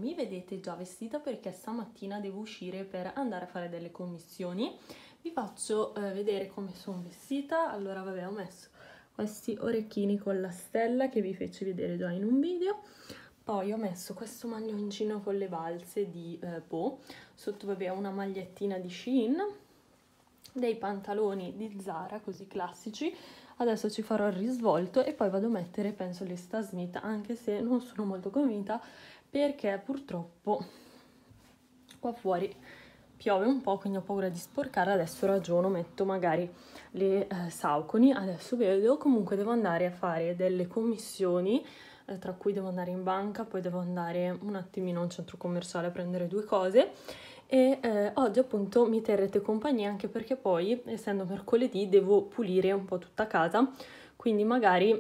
mi vedete già vestita perché stamattina devo uscire per andare a fare delle commissioni. Vi faccio vedere come sono vestita. Allora vabbè, ho messo questi orecchini con la stella che vi feci vedere già in un video. Poi ho messo questo maglioncino con le balze di Po. Sotto vabbè una magliettina di Shein, dei pantaloni di Zara così classici. Adesso ci farò il risvolto e poi vado a mettere penso le Stan Smith, anche se non sono molto convinta perché purtroppo qua fuori piove un po', quindi ho paura di sporcare. Adesso ragiono, metto magari le Saucony, adesso vedo. Comunque devo andare a fare delle commissioni, tra cui devo andare in banca, poi devo andare un attimino a un centro commerciale a prendere due cose. E oggi appunto mi terrete compagnia, anche perché poi, essendo mercoledì, devo pulire un po' tutta casa, quindi magari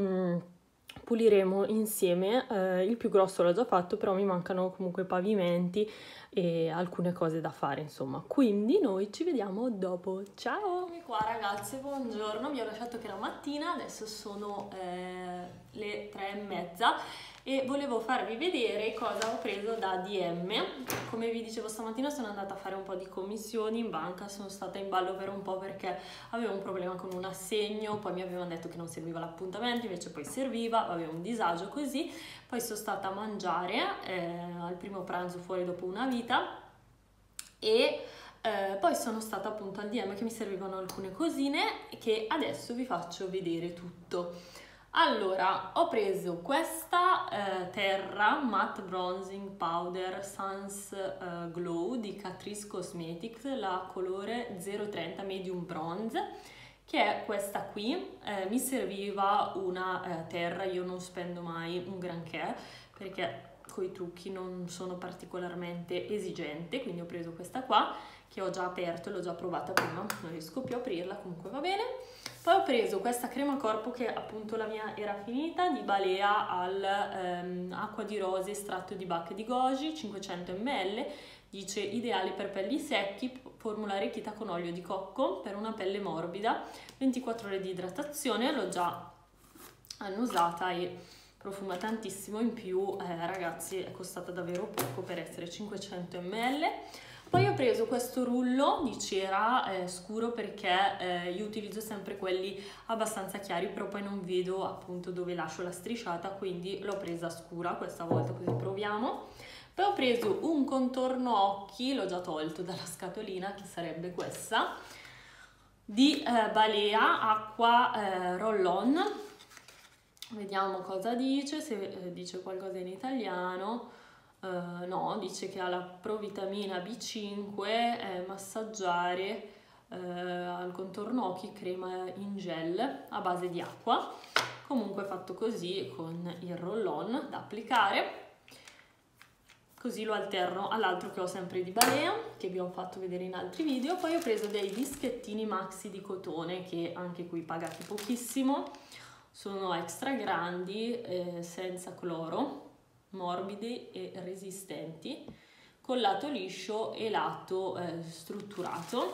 puliremo insieme. Il più grosso l'ho già fatto, però mi mancano comunque pavimenti e alcune cose da fare, insomma. Quindi noi ci vediamo dopo. Ciao! Eccomi qua ragazze, buongiorno. Vi ho lasciato che era mattina, adesso sono le 3:30 e volevo farvi vedere cosa ho preso da DM. Come vi dicevo stamattina sono andata a fare un po' di commissioni in banca, sono stata in ballo per un po' perché avevo un problema con un assegno, poi mi avevano detto che non serviva l'appuntamento, invece poi serviva, avevo un disagio così. Poi sono stata a mangiare al primo pranzo fuori dopo una vita e poi sono stata appunto al DM che mi servivano alcune cosine che adesso vi faccio vedere tutto. Allora, ho preso questa Terra Matte Bronzing Powder Sans Glow di Catrice Cosmetics, la colore 030 Medium Bronze, che è questa qui. Mi serviva una terra, io non spendo mai un granché perché con i trucchi non sono particolarmente esigente, quindi ho preso questa qua che ho già aperto, l'ho già provata prima, non riesco più a aprirla, comunque va bene. Poi ho preso questa crema corpo che appunto la mia era finita, di Balea al acqua di rose estratto di bacche di goji, 500 ml, dice ideale per pelli secchi, formula arricchita con olio di cocco per una pelle morbida, 24 ore di idratazione, l'ho già annusata e profuma tantissimo, in più ragazzi è costata davvero poco per essere 500 ml. Poi ho preso questo rullo di cera scuro perché io utilizzo sempre quelli abbastanza chiari, però poi non vedo appunto dove lascio la strisciata, quindi l'ho presa scura questa volta, così proviamo. Poi ho preso un contorno occhi, l'ho già tolto dalla scatolina, che sarebbe questa, di Balea Acqua Roll-On. Vediamo cosa dice, se dice qualcosa in italiano. No, dice che ha la provitamina B5, massaggiare al contorno occhi, crema in gel a base di acqua. Comunque fatto così con il roll-on da applicare. Così lo alterno all'altro che ho sempre di Balea, che vi ho fatto vedere in altri video. Poi ho preso dei dischettini maxi di cotone, che anche qui pagati pochissimo. Sono extra grandi, senza cloro, morbidi e resistenti, con lato liscio e lato strutturato,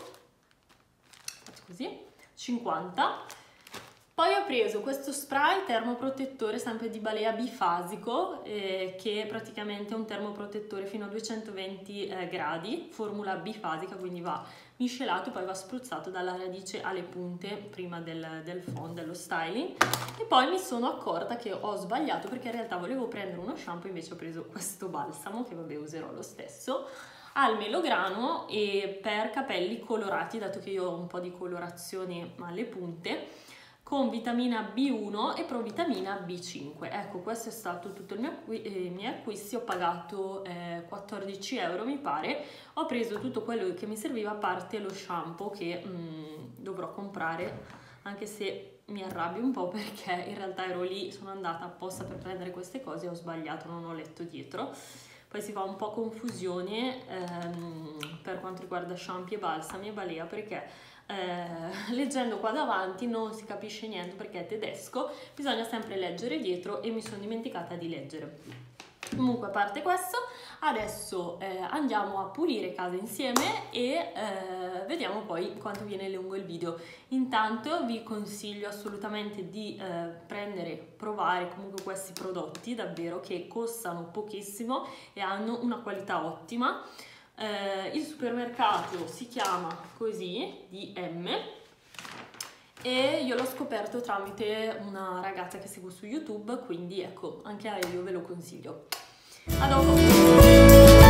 così, 50. Poi ho preso questo spray termoprotettore sempre di Balea bifasico, che praticamente è un termoprotettore fino a 220 gradi, formula bifasica, quindi va miscelato e poi va spruzzato dalla radice alle punte prima del fond, dello styling. E poi mi sono accorta che ho sbagliato perché in realtà volevo prendere uno shampoo, invece ho preso questo balsamo che vabbè userò lo stesso, al melograno e per capelli colorati, dato che io ho un po' di colorazione alle punte, con vitamina B1 e provitamina B5. Ecco, questo è stato tutto i miei acquisti. Ho pagato 14 euro mi pare. Ho preso tutto quello che mi serviva, a parte lo shampoo che dovrò comprare, anche se mi arrabbio un po' perché in realtà ero lì, sono andata apposta per prendere queste cose e ho sbagliato, non ho letto dietro. Poi si fa un po' confusione per quanto riguarda shampoo e balsami e Balea, perché leggendo qua davanti non si capisce niente perché è tedesco, bisogna sempre leggere dietro e mi sono dimenticata di leggere. Comunque, a parte questo, adesso andiamo a pulire casa insieme e vediamo poi quanto viene lungo il video. Intanto vi consiglio assolutamente di provare comunque questi prodotti davvero, che costano pochissimo e hanno una qualità ottima. Il supermercato si chiama così, DM, e io l'ho scoperto tramite una ragazza che seguo su YouTube, quindi ecco, anche a io ve lo consiglio. A dopo!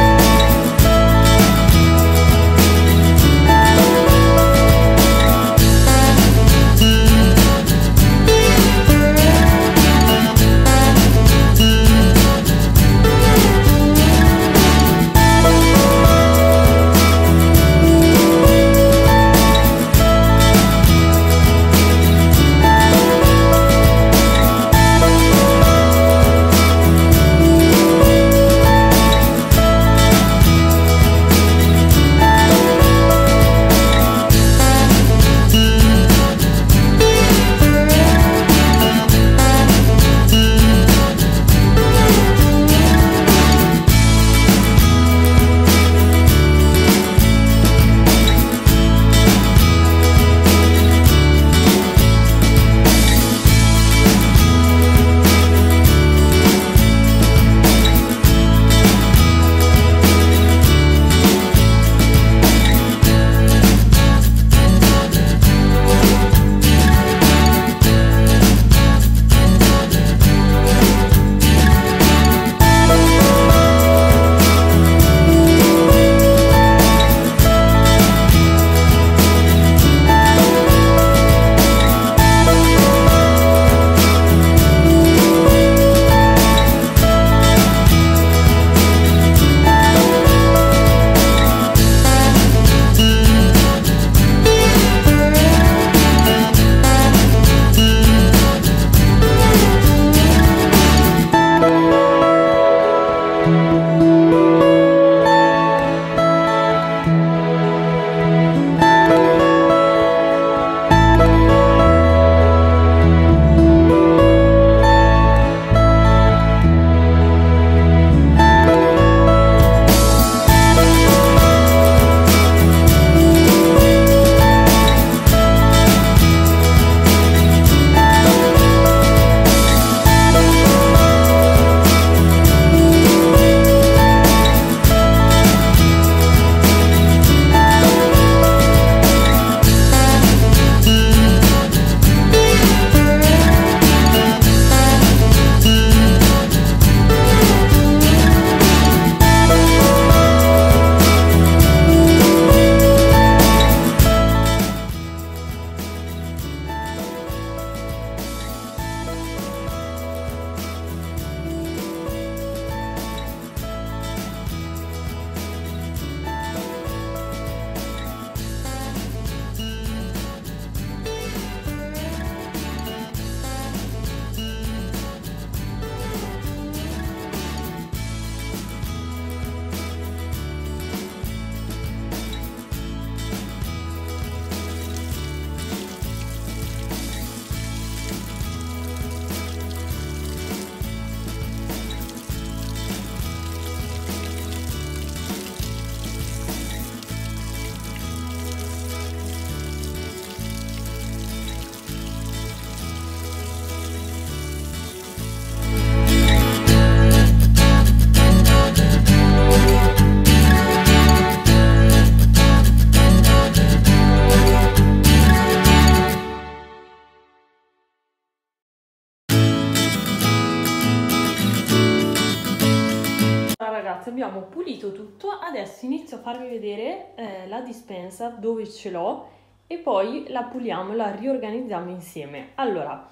Ragazzi, abbiamo pulito tutto, adesso inizio a farvi vedere la dispensa dove ce l'ho e poi la puliamo, la riorganizziamo insieme. Allora,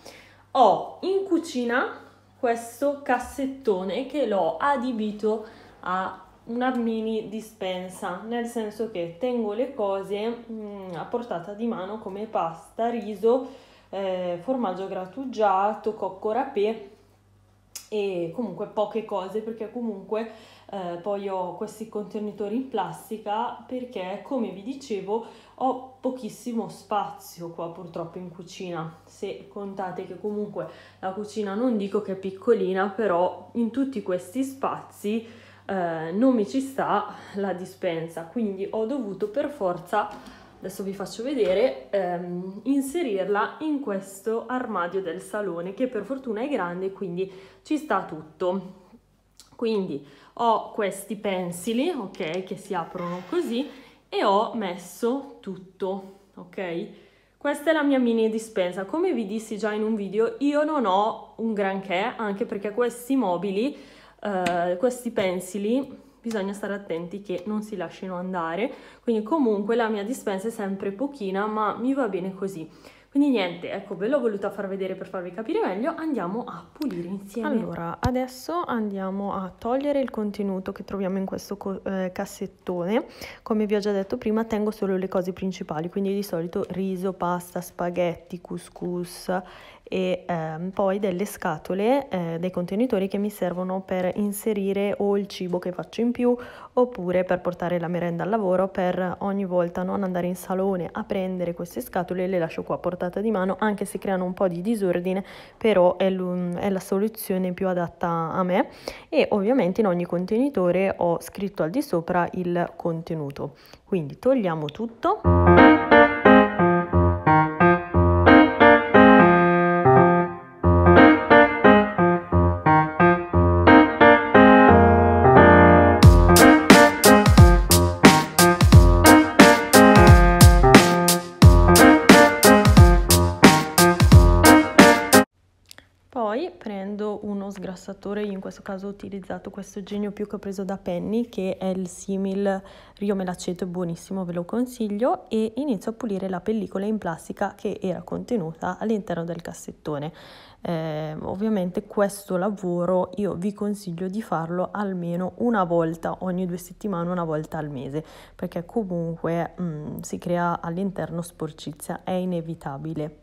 ho in cucina questo cassettone che l'ho adibito a una mini dispensa, nel senso che tengo le cose a portata di mano come pasta, riso, formaggio grattugiato, cocco râpé e comunque poche cose, perché comunque poi ho questi contenitori in plastica, perché come vi dicevo ho pochissimo spazio qua purtroppo in cucina. Se contate che comunque la cucina non dico che è piccolina, però in tutti questi spazi non mi ci sta la dispensa, quindi ho dovuto per forza, adesso vi faccio vedere, inserirla in questo armadio del salone, che per fortuna è grande, quindi ci sta tutto. Quindi ho questi pensili, ok, che si aprono così, e ho messo tutto, ok? Questa è la mia mini dispensa. Come vi dissi già in un video, io non ho un granché, anche perché questi mobili, questi pensili, bisogna stare attenti che non si lasciano andare, quindi comunque la mia dispensa è sempre pochina, ma mi va bene così. Quindi niente, ecco, ve l'ho voluta far vedere per farvi capire meglio. Andiamo a pulire insieme. Allora, adesso andiamo a togliere il contenuto che troviamo in questo cassettone. Come vi ho già detto prima, tengo solo le cose principali, quindi di solito riso, pasta, spaghetti, couscous e poi delle scatole, dei contenitori che mi servono per inserire o il cibo che faccio in più, oppure per portare la merenda al lavoro, per ogni volta non andare in salone a prendere queste scatole. Le lascio qua a portata di mano, anche se creano un po' di disordine, però è la soluzione più adatta a me. E ovviamente in ogni contenitore ho scritto al di sopra il contenuto, quindi togliamo tutto. Poi prendo uno sgrassatore, io in questo caso ho utilizzato questo Genio Più che ho preso da Penny, che è il simil Rio Melaceto, è buonissimo, ve lo consiglio, e inizio a pulire la pellicola in plastica che era contenuta all'interno del cassettone. Ovviamente questo lavoro io vi consiglio di farlo almeno una volta ogni 2 settimane, una volta al mese, perché comunque si crea all'interno sporcizia, è inevitabile.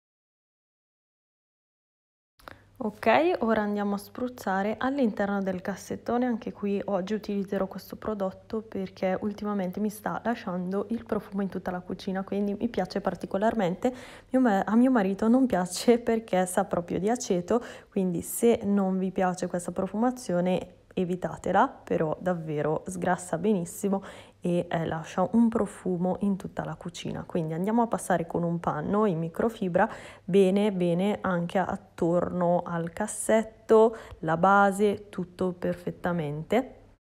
Ok, ora andiamo a spruzzare all'interno del cassettone. Anche qui oggi utilizzerò questo prodotto perché ultimamente mi sta lasciando il profumo in tutta la cucina, quindi mi piace particolarmente. A mio marito non piace perché sa proprio di aceto, quindi se non vi piace questa profumazione evitatela, però davvero sgrassa benissimo e lascia un profumo in tutta la cucina. Quindi andiamo a passare con un panno in microfibra bene anche attorno al cassetto, la base, tutto perfettamente.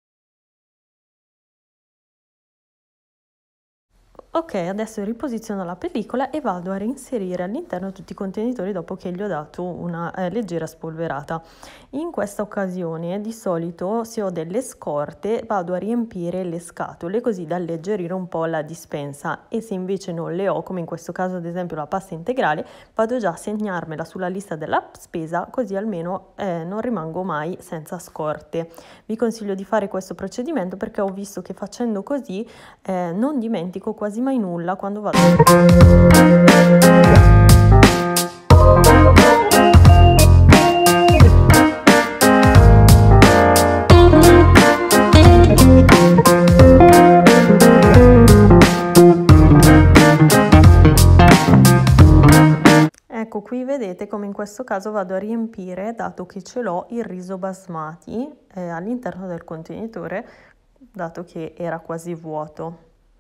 Ok, adesso riposiziono la pellicola e vado a reinserire all'interno tutti i contenitori dopo che gli ho dato una leggera spolverata. In questa occasione di solito, se ho delle scorte, vado a riempire le scatole così da alleggerire un po' la dispensa, e se invece non le ho, come in questo caso ad esempio la pasta integrale, vado già a segnarmela sulla lista della spesa, così almeno non rimango mai senza scorte. Vi consiglio di fare questo procedimento perché ho visto che facendo così non dimentico quasi mai nulla quando vado. Ecco, qui vedete come in questo caso vado a riempire, dato che ce l'ho, il riso basmati all'interno del contenitore, dato che era quasi vuoto.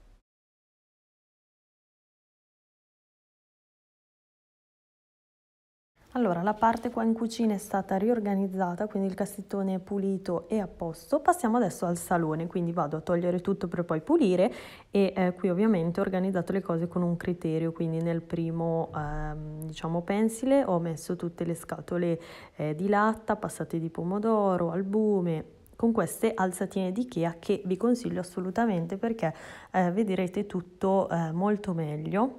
Allora, la parte qua in cucina è stata riorganizzata, quindi il cassettone è pulito e a posto. Passiamo adesso al salone, quindi vado a togliere tutto per poi pulire, e qui ovviamente ho organizzato le cose con un criterio, quindi nel primo diciamo pensile ho messo tutte le scatole di latta, passate di pomodoro, albume, con queste alzatine di Ikea che vi consiglio assolutamente perché vedrete tutto molto meglio.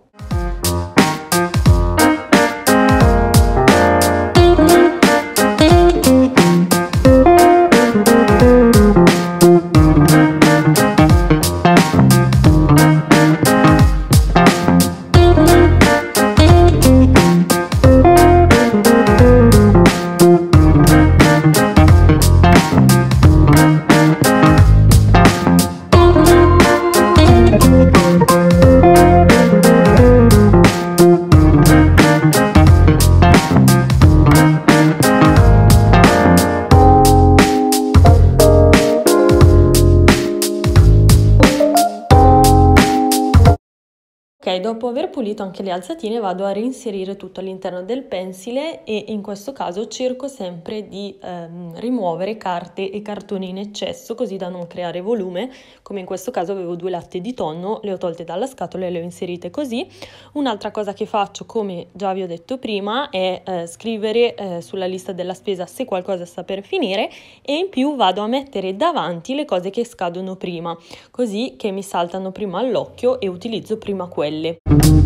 Ok, dopo aver pulito anche le alzatine vado a reinserire tutto all'interno del pensile e in questo caso cerco sempre di rimuovere carte e cartoni in eccesso così da non creare volume, come in questo caso avevo 2 latte di tonno, le ho tolte dalla scatola e le ho inserite così. Un'altra cosa che faccio, come già vi ho detto prima, è scrivere sulla lista della spesa se qualcosa sta per finire e in più vado a mettere davanti le cose che scadono prima, così che mi saltano prima all'occhio e utilizzo prima quelle.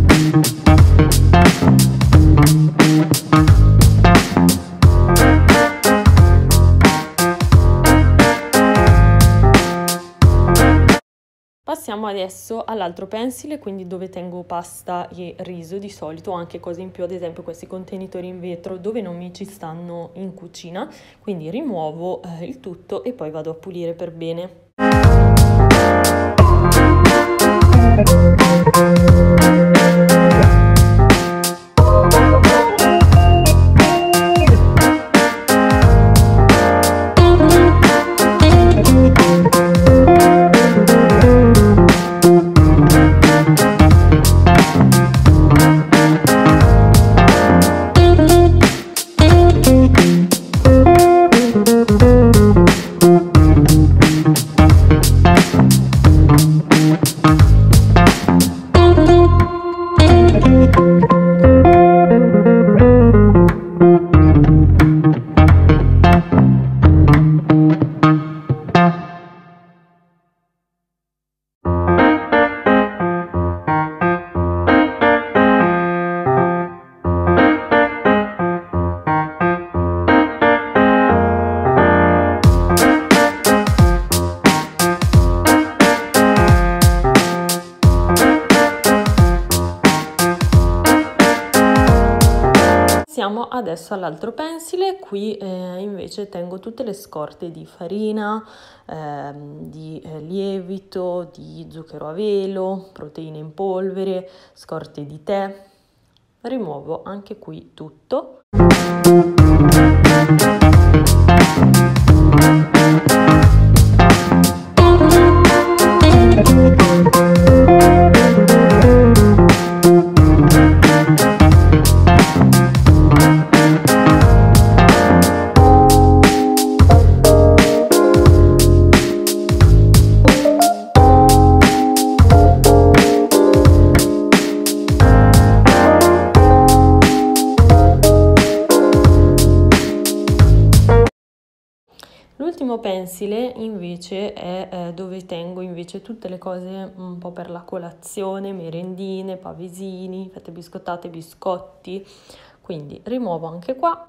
Passiamo adesso all'altro pensile, quindi dove tengo pasta e riso di solito, o anche cose in più, ad esempio questi contenitori in vetro dove non mi ci stanno in cucina, quindi rimuovo il tutto e poi vado a pulire per bene. Passiamo adesso all'altro pensile, qui invece tengo tutte le scorte di farina, di lievito, di zucchero a velo, proteine in polvere, scorte di tè. Rimuovo anche qui tutto. L'ultimo pensile invece è dove tengo invece tutte le cose un po' per la colazione, merendine, pavesini, fette biscottate, biscotti, quindi rimuovo anche qua.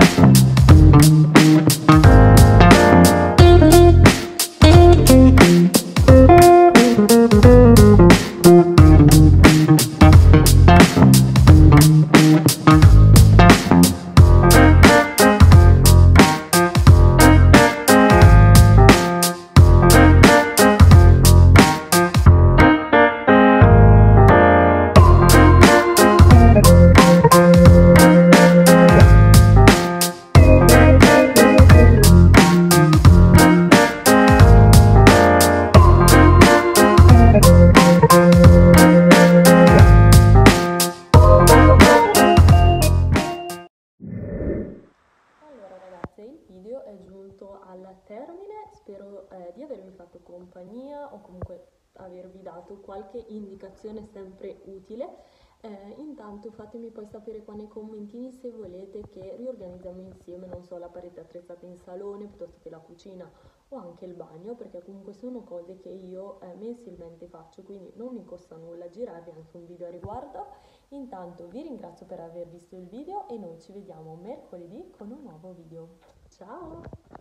Il video è giunto al termine, spero di avervi fatto compagnia o comunque avervi dato qualche indicazione sempre utile. Intanto fatemi poi sapere qua nei commentini se volete che riorganizziamo insieme, non so, la parete attrezzata in salone piuttosto che la cucina o anche il bagno, perché comunque sono cose che io mensilmente faccio, quindi non mi costa nulla girarvi anche un video a riguardo. Intanto vi ringrazio per aver visto il video e noi ci vediamo mercoledì con un nuovo video. Ciao!